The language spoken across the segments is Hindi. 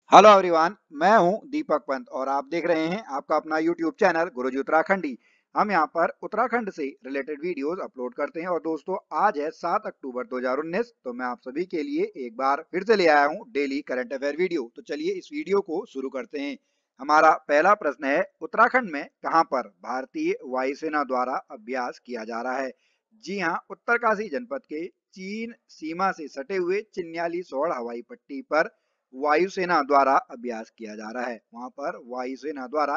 हेलो एवरीवन, मैं हूं दीपक पंत और आप देख रहे हैं आपका अपना यूट्यूब चैनल गुरुजी उत्तराखंडी। हम यहां पर उत्तराखंड से रिलेटेड वीडियोस अपलोड करते हैं और दोस्तों आज है 7 अक्टूबर 2019। तो मैं आप सभी के लिए एक बार फिर से ले आया हूं डेली करंट अफेयर वीडियो। तो चलिए इस वीडियो को शुरू करते हैं। हमारा पहला प्रश्न है, उत्तराखंड में कहां पर भारतीय वायुसेना द्वारा अभ्यास किया जा रहा है? जी हाँ, उत्तरकाशी जनपद के चीन सीमा से सटे हुए चिन्याली सौड़ हवाई पट्टी पर वायुसेना द्वारा अभ्यास किया जा रहा है। वहां पर वायुसेना द्वारा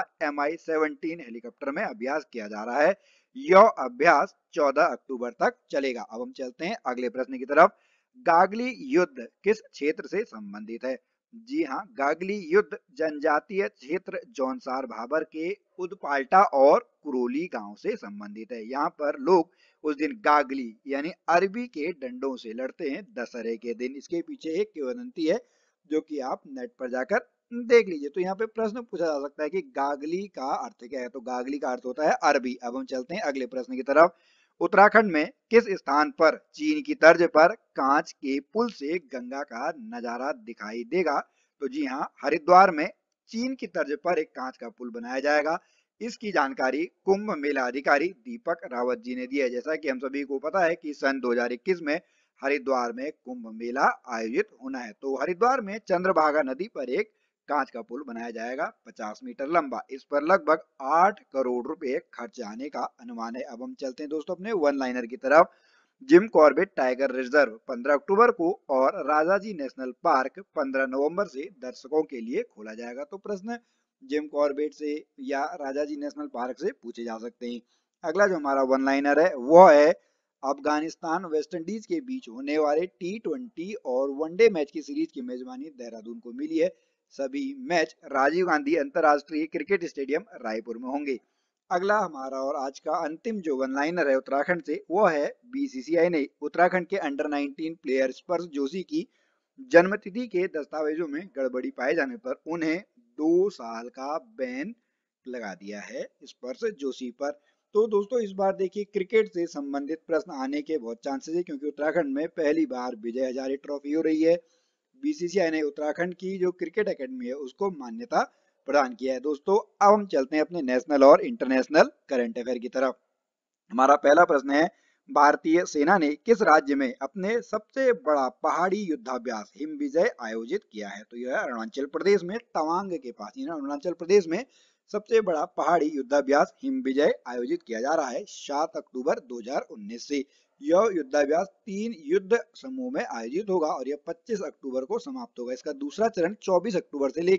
Mi-17 हेलीकॉप्टर में अभ्यास किया जा रहा है। यह अभ्यास 14 अक्टूबर तक चलेगा। अब हम चलते हैं अगले प्रश्न की तरफ। गागली युद्ध किस क्षेत्र से संबंधित है? जी हाँ, गागली युद्ध जनजातीय क्षेत्र जौनसार भाबर के उदपाल्टा और कुरोली गांव से संबंधित है। यहाँ पर लोग उस दिन गागली यानी अरबी के डंडों से लड़ते हैं दशहरे के दिन। इसके पीछे एक किंवदंती है जो कि आप नेट पर जाकर देख लीजिए। तो यहाँ पे प्रश्न पूछा जा सकता है कि गागली का अर्थ क्या है? तो गागली का अर्थ होता है अरबी। अब हम चलते हैं अगले प्रश्न की तरफ। उत्तराखंड में किस स्थान पर चीन की तर्ज पर कांच के पुल से गंगा का नजारा दिखाई देगा? तो जी हाँ, हरिद्वार में चीन की तर्ज पर एक कांच का पुल बनाया जाएगा। इसकी जानकारी कुंभ मेला अधिकारी दीपक रावत जी ने दी है। जैसा कि हम सभी को पता है कि सन 2021 में हरिद्वार में कुंभ मेला आयोजित होना है। तो हरिद्वार में चंद्रभागा नदी पर एक कांच का पुल बनाया जाएगा 50 मीटर लंबा। इस पर लगभग 8 करोड़ रुपए खर्च आने का अनुमान है। अब हम चलते हैं दोस्तों अपने वन लाइनर की तरफ। Jim Corbett tiger reserve 15 October को और राजाजी नेशनल पार्क 15 नवंबर से दर्शकों के लिए खोला जाएगा। तो प्रश्न जिम कॉर्बेट से या राजाजी नेशनल पार्क से पूछे जा सकते हैं। अगला जो हमारा वन लाइनर है वो है, अफगानिस्तान वेस्ट इंडीज के बीच होने वाले T20 और वनडे मैच की सीरीज की मेजबानी देहरादून को मिली है। सभी मैच राजीव गांधी अंतरराष्ट्रीय क्रिकेट स्टेडियम रायपुर में होंगे। अगला हमारा और आज का अंतिम जो वन लाइनर है उत्तराखंड से वो है, बीसीसीआई ने उत्तराखंड के अंडर 19 प्लेयर स्पर्श जोशी की जन्मतिथि के दस्तावेजों में गड़बड़ी पाए जाने पर उन्हें 2 साल का बैन लगा दिया है स्पर्श जोशी पर। तो दोस्तों इस बार देखिए क्रिकेट से संबंधित प्रश्न आने के बहुत चांसेस है, क्योंकि उत्तराखंड में पहली बार विजय हजारे ट्रॉफी हो रही है। बीसीसीआई ने उत्तराखंड की जो क्रिकेट एकेडमी है उसको मान्यता प्रदान किया है। दोस्तों अब हम चलते हैं अपने नेशनल और इंटरनेशनल करंट अफेयर की तरफ। हमारा पहला प्रश्न है, भारतीय सेना ने किस राज्य में अपने सबसे बड़ा पहाड़ी युद्धाभ्यास हिम विजय आयोजित किया है? तो यह है अरुणाचल प्रदेश में तवांग के पास। अरुणाचल प्रदेश में सबसे बड़ा पहाड़ी युद्धाभ्यास हिम विजय आयोजित किया जा रहा है 7 अक्टूबर 2019 से। यह युद्धाभ्यास 3 युद्ध समूह में आयोजित होगा और यह 25 अक्टूबर को समाप्त होगा। इसका दूसरा चरण 20 अक्टूबर से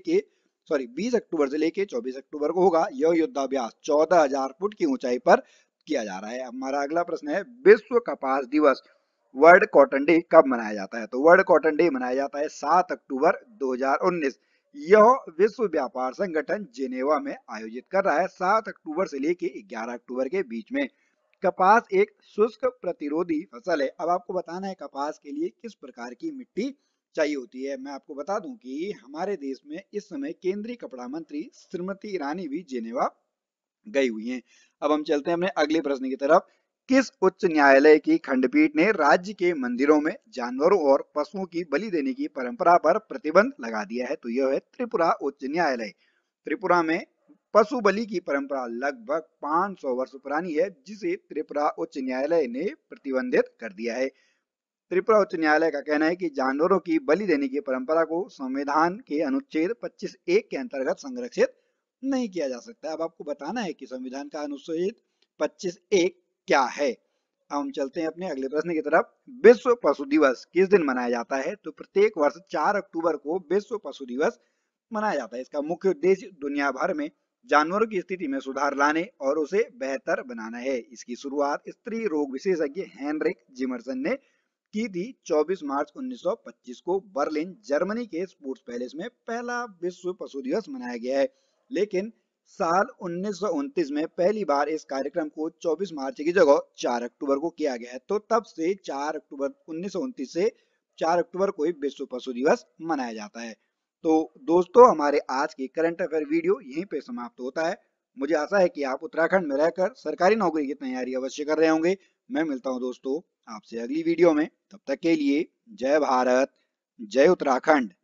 लेके 24 अक्टूबर को होगा। यह युद्धाभ्यास 14,000 फुट की ऊंचाई पर किया जा रहा है। हमारा अगला प्रश्न है, विश्व कपास दिवस वर्ल्ड कॉटन डे कब मनाया जाता है? तो वर्ल्ड कॉटन डे मनाया जाता है 7 अक्टूबर 2019। यह विश्व व्यापार संगठन जिनेवा में आयोजित कर रहा है 7 अक्टूबर से लेके 11 अक्टूबर के बीच में। कपास एक शुष्क प्रतिरोधी फसल है। अब आपको बताना है कपास के लिए किस प्रकार की मिट्टी चाहिए होती है। मैं आपको बता दूं कि हमारे देश में इस समय केंद्रीय कपड़ा मंत्री श्रीमती ईरानी भी जिनेवा गई हुई हैं। अब हम चलते हैं अपने अगले प्रश्न की तरफ। किस उच्च न्यायालय की खंडपीठ ने राज्य के मंदिरों में जानवरों और पशुओं की बलि देने की परंपरा पर प्रतिबंध लगा दिया है? तो यह है त्रिपुरा उच्च न्यायालय। त्रिपुरा में पशु बलि की परंपरा लगभग 500 वर्ष पुरानी है, जिसे त्रिपुरा उच्च न्यायालय ने प्रतिबंधित कर दिया है। त्रिपुरा उच्च न्यायालय का कहना है कि जानवरों की बलि देने की परंपरा को संविधान के अनुच्छेद 25(1) के अंतर्गत संरक्षित नहीं किया जा सकता। अब आपको बताना है कि संविधान का अनुच्छेद 25(1) क्या है। अब हम चलते हैं अपने अगले प्रश्न की तरफ। विश्व पशु दिवस किस दिन मनाया जाता है? तो प्रत्येक वर्ष 4 अक्टूबर को विश्व पशु दिवस मनाया जाता है। इसका मुख्य उद्देश्य दुनिया भर में जानवरों की स्थिति में सुधार लाने और उसे बेहतर बनाना है। इसकी शुरुआत स्त्री रोग विशेषज्ञ हेनरिक जिमरसन ने की थी। 24 मार्च 1925 को बर्लिन जर्मनी के स्पोर्ट्स पैलेस में पहला विश्व पशु दिवस मनाया गया है। लेकिन साल 1929 में पहली बार इस कार्यक्रम को 24 मार्च की जगह 4 अक्टूबर को किया गया है। तो तब से 4 अक्टूबर 1929 से 4 अक्टूबर को ही विश्व पशु दिवस मनाया जाता है। तो दोस्तों हमारे आज की करंट अफेयर वीडियो यहीं पे समाप्त होता है। मुझे आशा है कि आप उत्तराखंड में रहकर सरकारी नौकरी की तैयारी अवश्य कर रहे होंगे। मैं मिलता हूं दोस्तों आपसे अगली वीडियो में। तब तक के लिए जय भारत, जय उत्तराखंड।